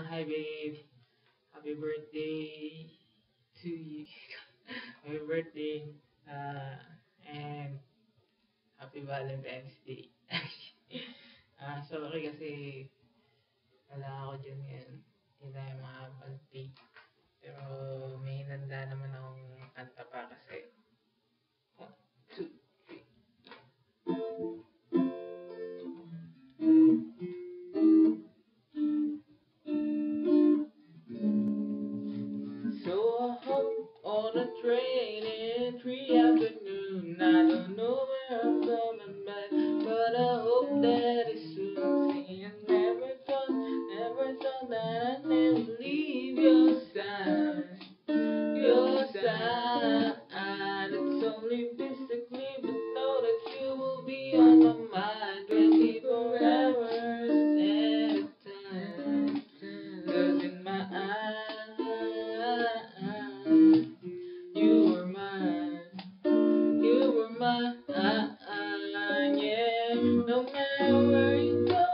Hi babe. Happy birthday to you. Happy birthday. Uh, and happy Valentine's Day. Sorry kasi wala ako dyan ngayon. Hindi tayo makapag-date. Pero may hinanda naman akong kanta pa kasi. 1, 2, 3. So I hop on a train in 3 afternoon. I don't know where I'm coming back, but I hope that it's soon. See, I never thought that I'd never leave your side. Your side. It's only physically, but know that you will be on my mind 24 hours at a time. 'Cause in my eyes, you were mine. You were mine, yeah. No matter where you go,